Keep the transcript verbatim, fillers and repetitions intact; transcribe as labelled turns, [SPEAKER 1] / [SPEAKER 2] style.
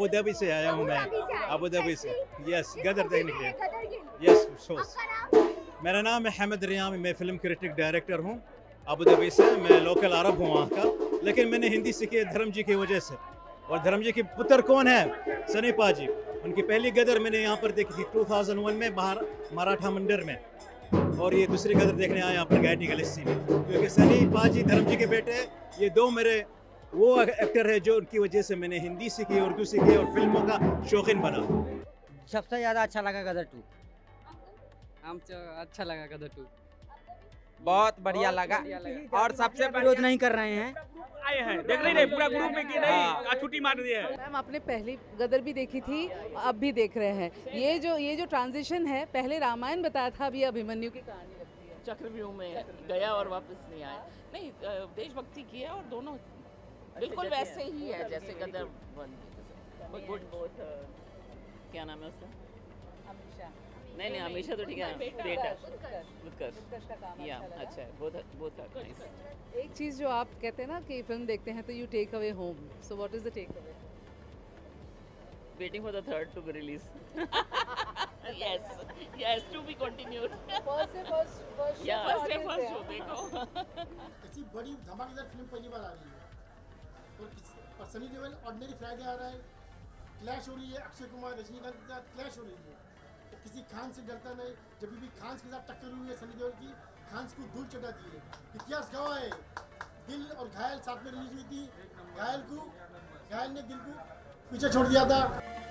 [SPEAKER 1] Abu Dhabi से आया हूँ मैं, अबू धाबी से। यस, गदर देखने के लिए। Yes shows. मेरा नाम है हमद रियामी, मैं फिल्म क्रिटिक डायरेक्टर हूँ अबू धाबी से। मैं लोकल अरब हूँ वहाँ का, लेकिन मैंने हिंदी सीखी है धर्म जी की वजह से। और धर्म जी के पुत्र कौन है? सनी पाजी। उनकी पहली गदर मैंने यहाँ पर देखी थी दो हज़ार एक में बाहर मराठा मंदिर में, और ये दूसरी गदर देखने आए यहाँ पर गायटी गलेसी में, क्योंकि सनी पाजी धर्म जी के बेटे, ये दो मेरे वो एक्टर है जो उनकी वजह से मैंने हिंदी सीखी, उर्दू सीखी और फिल्मों का शौकीन बना।
[SPEAKER 2] सबसे ज़्यादा अच्छा लगा गदर टू।
[SPEAKER 3] हमको अच्छा लगा गदर टू,
[SPEAKER 2] बहुत बढ़िया लगा, और सबसे विरोध नहीं कर रहे हैं,
[SPEAKER 4] आए हैं देख नहीं रहे पूरा ग्रुप में कि नहीं छुट्टी मार दी है।
[SPEAKER 5] मैम आपने पहली गदर भी देखी थी, अब भी देख रहे हैं, ये जो ये जो ट्रांजिशन है, पहले रामायण बताया था, अभी अभिमन्यु की कहानी लगती है।
[SPEAKER 6] चक्रव्यूह में गया और वापस नहीं आया। नहीं, देशभक्ति की है और दोनों बिल्कुल वैसे ही है जैसे गदर वन। Good both. क्या नाम है उसका?
[SPEAKER 5] हमेशा
[SPEAKER 6] नहीं नहीं हमेशा तो ठीक है, बेटा
[SPEAKER 5] उत्कर्ष का काम
[SPEAKER 6] या अच्छा है, बहुत बहुत नाइस।
[SPEAKER 5] एक चीज जो आप कहते हैं ना कि फिल्म देखते हैं तो you take away home, so what is the take away?
[SPEAKER 6] Waiting for the third to be release. Yes yes, to be continued.
[SPEAKER 5] First से फर्स्ट फर्स्ट
[SPEAKER 6] या फर्स्ट से फर्स्ट शो देखो।
[SPEAKER 7] ऐसी बड़ी धमाकेदार फिल्म पहली बार आ रही है, और सनी देओल ऑर्डिनरी फ्राइडे आ रहा है, क्लैश हो रही है अक्षय कुमार रजनीकांत के साथ, क्लैश हो रही है। तो किसी खान से डरता नहीं, जब भी खान के साथ टक्कर हुई है सनी देओल की, खान को धूल चटा दी है। इतिहास गवाह है, दिल और घायल साथ में रिलीज हुई थी, घायल को घायल ने दिल को पीछे छोड़ दिया था।